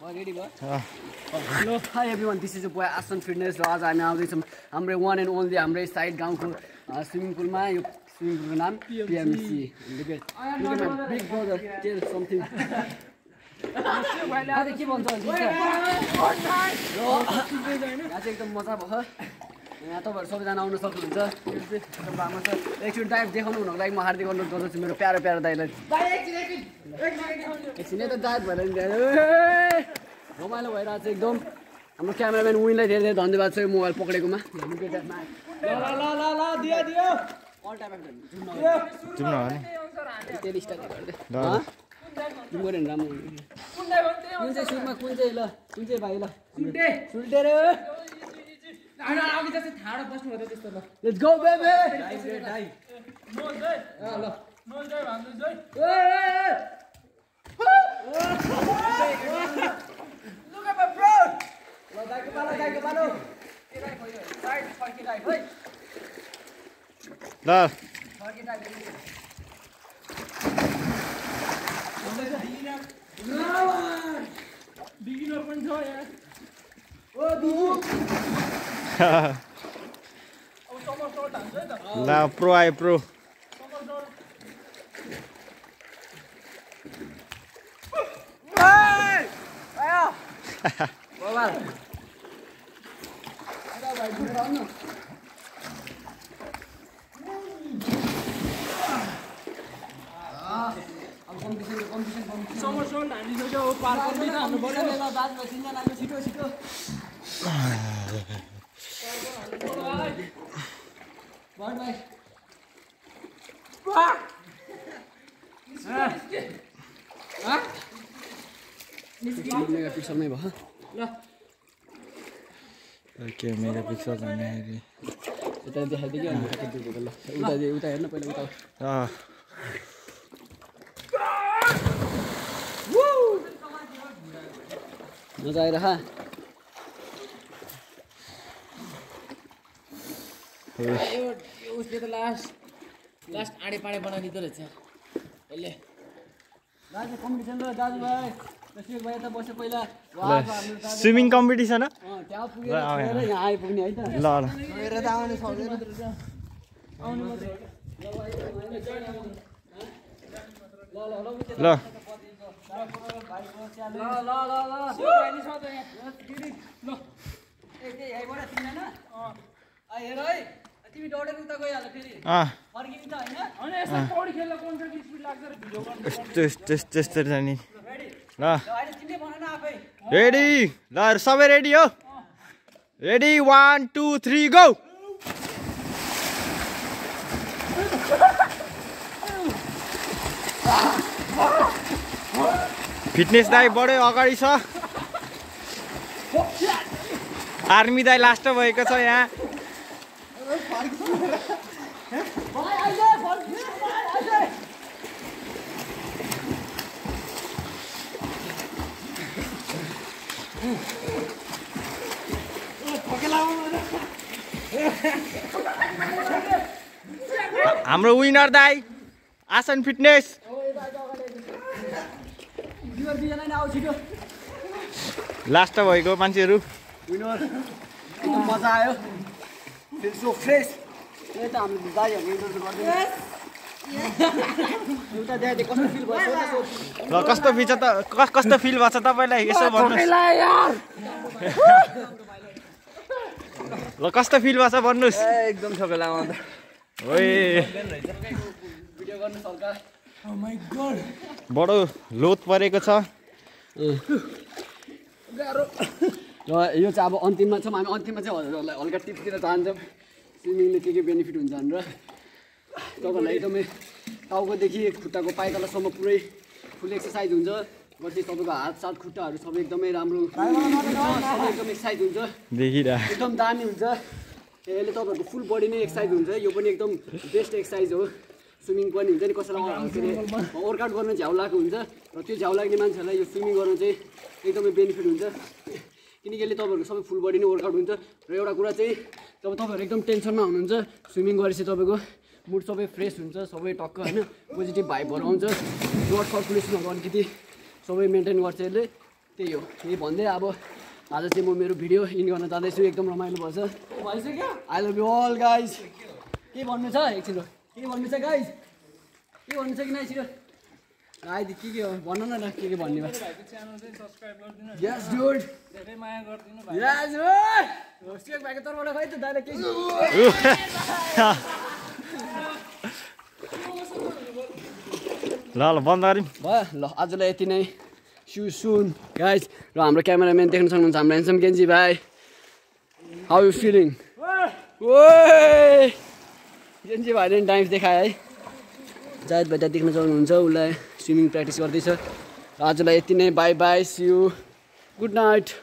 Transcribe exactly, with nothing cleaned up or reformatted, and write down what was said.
Ready, boy? Hello, hi everyone. This is your boy Asan Fitness. र आज हामी आउँदैछौँ हाम्रो वान एन्ड ओन्ली हाम्रै साइड गाउँको स्विमिङ पुलमा। यो स्विमिङ पुलको नाम PMC. Look at my big brother. Tell something. आज के भन्छ यहाँ चाहिँ एकदम मजा भयो। यहाँ तपाईँहरू सबैजना आउन सक्नुहुन्छ। एकदम राम्रो छ। एकचोटि डाइभ देखाउनु हुनको लागि म हार्दिक अनुरोध गर्दछु मेरो प्यारो प्यारो दाइलाई। एकछिन त डाइभ भएर नि रमाइलो भइरहेको छ एकदम। हाम्रो क्यामेराम्यान विनलाई धेरै धेरै धन्यवाद छ यो मोबाइल पक्रेकोमा। कुन चाहिँ सुरुमा कुन चाहिँ ल कुन चाहिँ भाइ ल सुल्टे रे Let's go baby. Look at my bro. Lo dai ke balo dai ke balo. Kirai koyo. Side फर्की dai. Hey. ल फर्की dai. Beginner पनि छ यार. ओ बिगु. ला प्रो आए प्रो छिटो छिटो Bye bye. Wah. Hah? Mega pixel नै भयो ल ओके मेगा पिक्सल भन्ने हेरि यता देखाइदियो अनि कति दुखेको ल उता दे उता हेर्न पहिला उता अ मजा आइरह उसले त लास्ट लास्ट आडे पाडे बनाइदिँदो रहेछ यसले दाजु कम्पिटिसन ल दाजु भाइ रसिक भाइ त बस्यो पहिला स्विमिङ कम्पिटिसन हो त्यहाँ पुगेर यहाँ आइपुग्ने है त ल ल गएर त आउने सक्दैन आउनु मात्र ल ल ल ल ल ल ल ल ए यहीबाट तिमीन आ हेर है तिमी दौडेर उता गइहाल फेरि अ फर्किन्छ हैन अनि यसो पौडी खेल्न कुन चाहिँ स्पिड लाग्छ र भिडियो गर्नु त्यस त्यस त्यस्तै जानी रेडी ल अहिले तिमीले भन न आफै रेडी ल सबै रेडी हो ready one two three go fitness दाइ बढ्यो अगाडि छ आर्मी दाइ लास्ट भएको छ यहाँ हाम्रो विनर दाइ आसन फिटनेस लास्ट भएको मान्छेहरू विनर एकदम मजा आयो फिल सो फ्रेस त्यही त हाम्रो दाइहरुले इन्टरभ्यु गर्दै एउटा देखाइदिए कस्तो फिल भयो ल कस्तो फिल छ त कस्तो फिल भएको छ तपाईलाई यसो भन्नुस् ल कस्तो फिल भएको छ भन्नुस् एकदम छकेला म त ओए भिडियो गर्नु हल्का ओ माय गॉड बडो लोत परेको छ गाह्रो र यो चाहिँ अब अन्तिममा छौँ हामी अन्तिममा चाहिँ हजुरहरूलाई हल्का टिप्सतिर चाहन्छौँ स्विमिङले के के बेनिफिट हुन्छ भनेर तपाईँहरूलाई एकदमै टाउकोदेखि खुट्टाको पाइतलासम्म पुरै फुल एक्सर्साइज हुन्छ पछि तपाईँको हात सात खुट्टाहरू सबै एकदमै राम्रो सबै एकदम एक्सर्साइज हुन्छ देखिरा एकदम दामी हुन्छ यसले तपाईँहरूको फुल बडी नै एक्सर्साइज हुन्छ यो पनि एकदम बेस्ट एक्सर्साइज हो स्विमिङ पनि हुन्छ नि कसैलाई वर्कआउट गर्न झ्याउ लागेको हुन्छ र त्यो झ्याउ लाग्ने मान्छेहरूलाई यो स्विमिङ गर्न चाहिँ एकदमै बेनिफिट हुन्छ किनकि यसले तपाईँहरूको सबै फुल बडी नै वर्कआउट हुन्छ र एउटा कुरा चाहिँ जब तपाईँहरू एकदम टेन्सनमा हुनुहुन्छ स्विमिङ गरेपछि तपाईँको मुड सबै फ्रेस हुन्छ सबै टक्क होइन पोजिटिभ भाइबहरू आउँछ ब्लड सर्कुलेसनहरू अलिकति सबै मेन्टेन गर्छ यसले त्यही हो यही भन्दै अब आज चाहिँ म मेरो भिडियो इन गर्न जाँदैछु एकदम रमाइलो भएछ भइसक्यो I love you all guys के भन्नु छ एकछिन के भन्नु छ गाइज के भन्नु छ कि नै छिटो आइद के के हो भन्नु न के के भन्ने भयो यस डुड धेरै माया गर्दिनु भाइ यस डुड होस्टिक भाइको तर्फबाट खै त दाइले के ल ल बन्द गरौँ भयो ल आजलाई यति नै सु सुन गाइज र हाम्रो क्यामेराम्यान देख्न सक्नुहुन्छ हाम्रो ह्यान्डसम केन्जी भाइ हाउ यु फिलिङ ओए केन्जी भाइले नि डान्स देखायो है जायद भाइ त्यहाँ देख्न सक्नुहुन्छ उसलाई स्विमिङ प्र्याक्टिस गर्दैछ आजलाई यति नै bye bye see you good night